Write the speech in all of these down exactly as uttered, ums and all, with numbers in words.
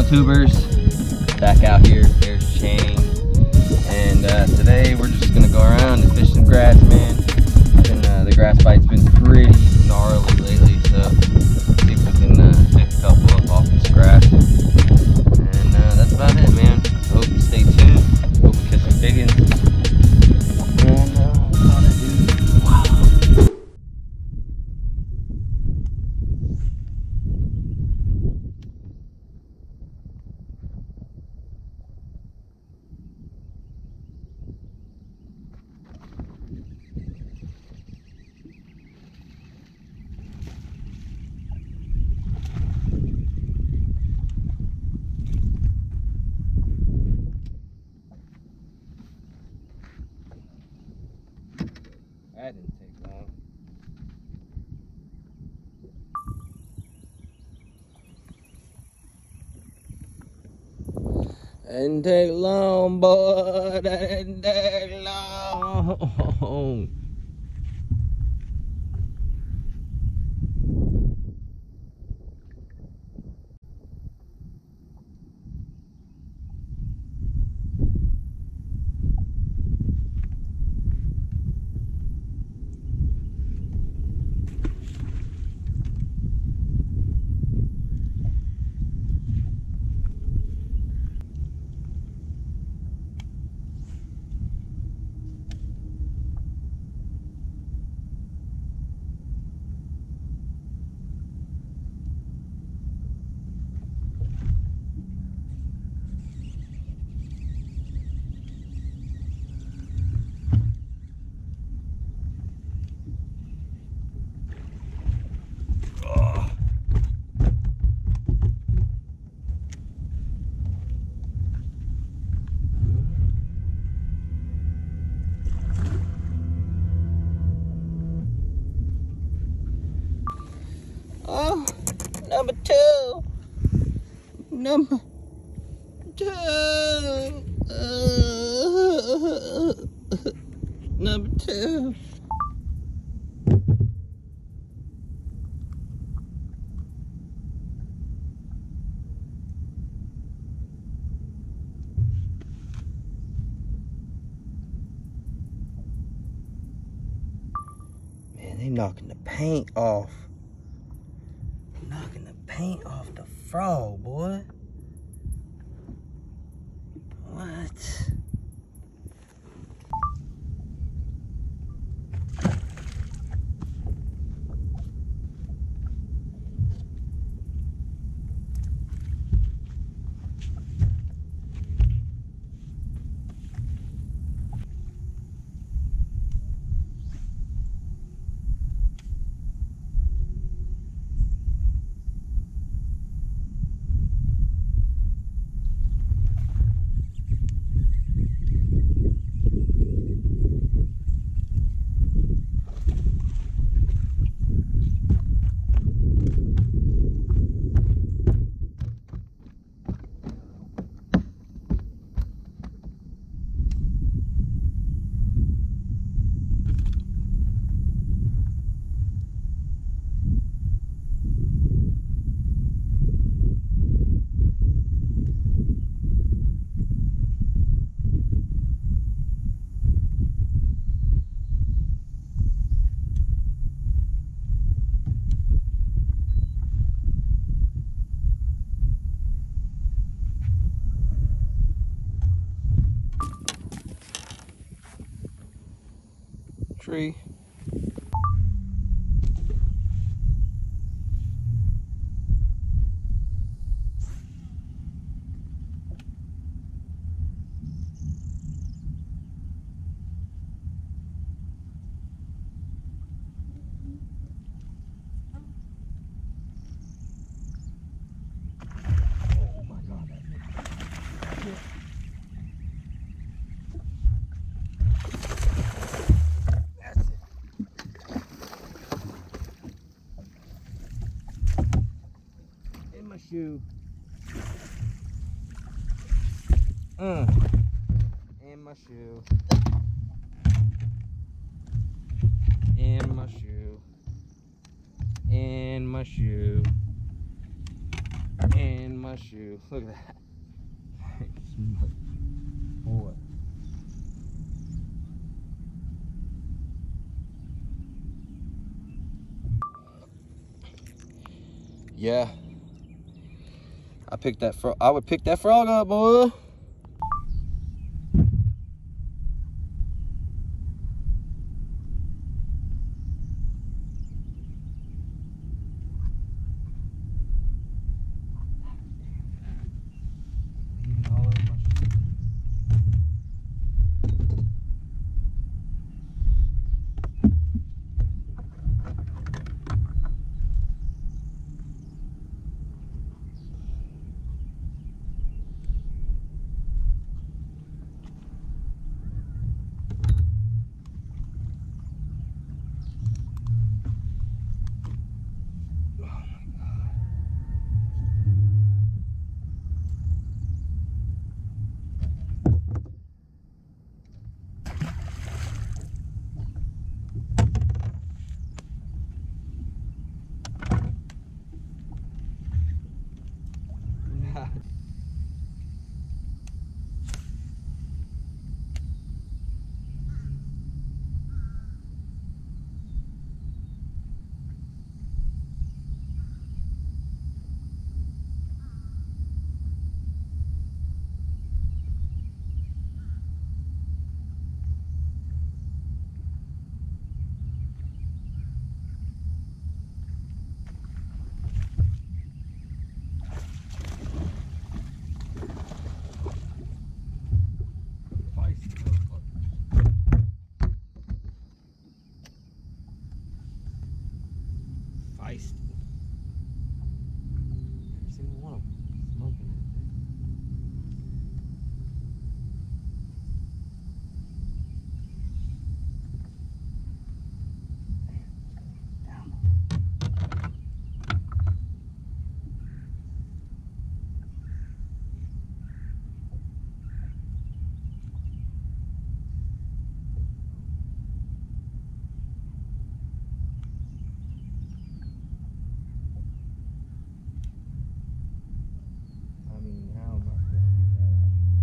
on, tubers? Back out here, there's Shane. And uh, today we're just gonna go around and fish some grass, man. And uh, the grass bite's been pretty gnarly lately, so see if we can uh, pick a couple up off this grass. And uh, that's about it, man. I hope you stay tuned. Hope we catch some big ones. And uh, that's all I do. Wow. That didn't take long. That didn't take long, boy. That didn't take long. Oh, number two. Number two. Uh, number two. Man, they knocking the paint off. Knocking the paint off the frog, boy. What? Tree. Oh my God, that's it. My shoe. Mm. And my shoe. And my shoe. And my shoe. And my my shoe. Look at that. Boy. Yeah. I picked that frog. I would pick that frog up, boy. Feisty. Every single one of them smoking that thing. Down. I mean, how am I supposed to get that?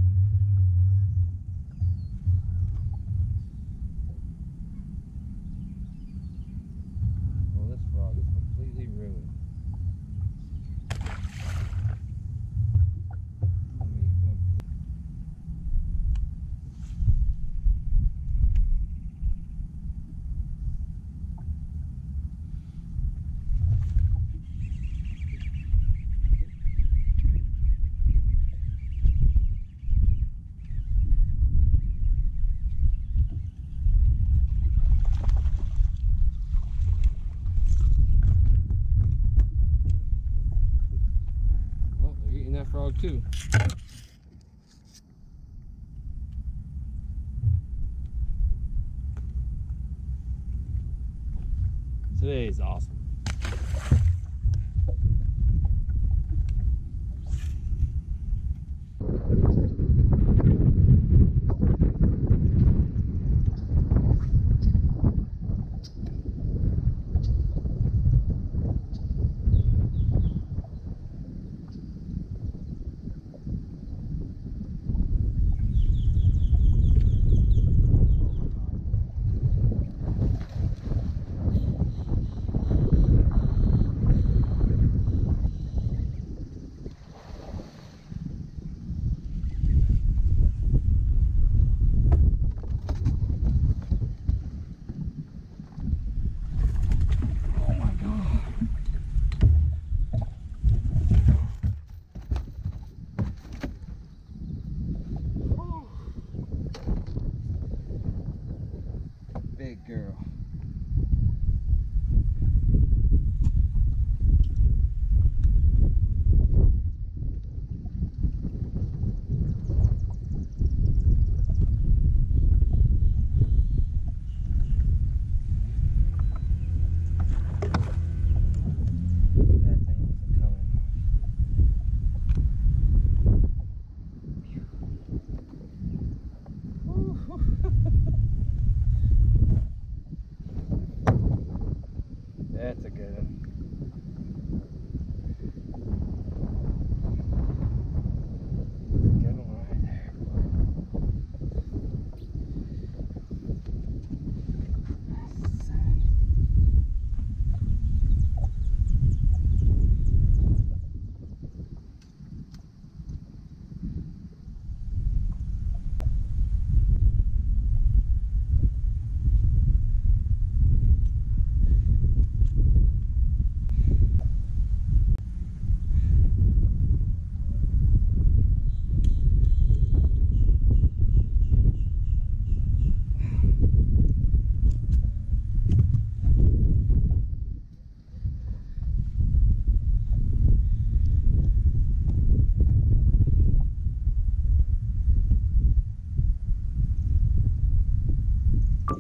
Well, this frog is completely ruined. I mean, complete- Well, they're eating that frog too. Today is awesome.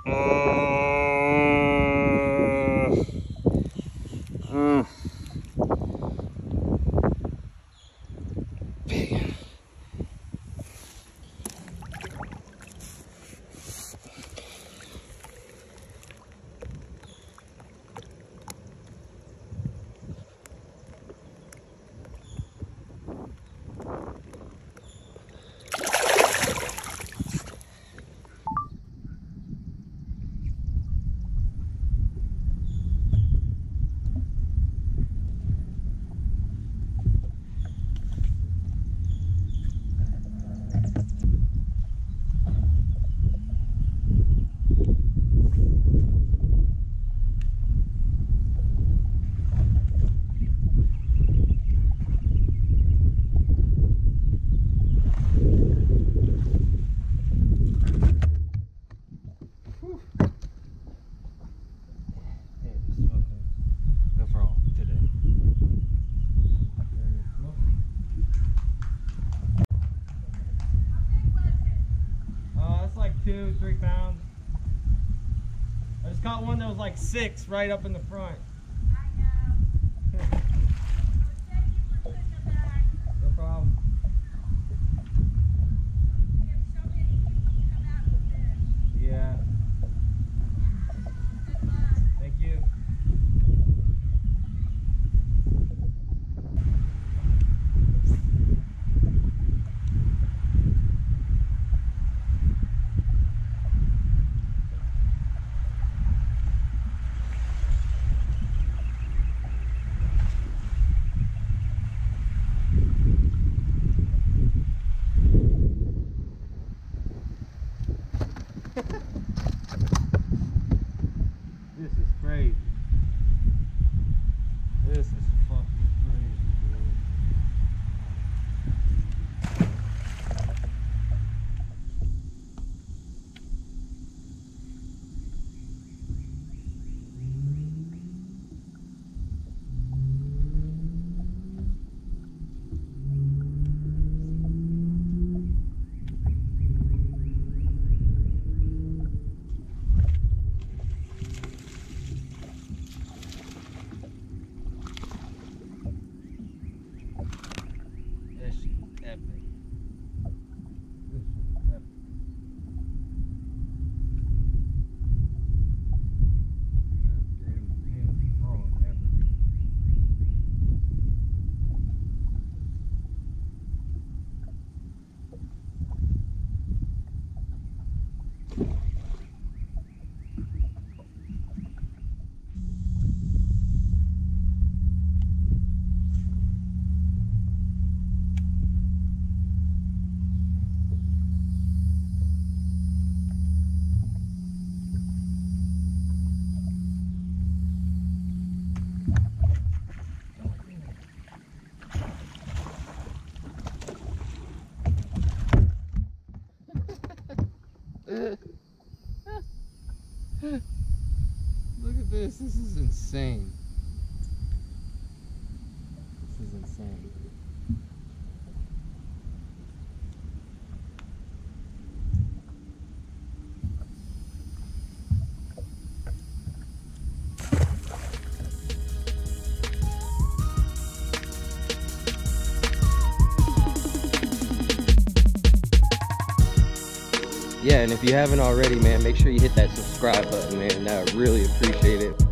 Mm. Big. Two, three pounds. I just caught one that was like six right up in the front. I know. Well, thank you for putting it back. No problem. We have so many people come out to fish. Yeah. Good luck. Thank you. This is crazy. This is fucking crazy, dude. This shit is epic. This shit is epic. That damn damn frog epic. Look at this. This is insane. This is insane. Yeah, and if you haven't already, man, make sure you hit that subscribe button, man. I really appreciate it.